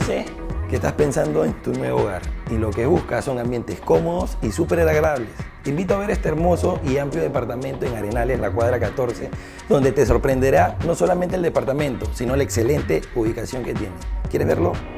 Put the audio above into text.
Sé que estás pensando en tu nuevo hogar y lo que buscas son ambientes cómodos y súper agradables. Te invito a ver este hermoso y amplio departamento en Arenales, en la cuadra 14, donde te sorprenderá no solamente el departamento, sino la excelente ubicación que tiene. ¿Quieres verlo?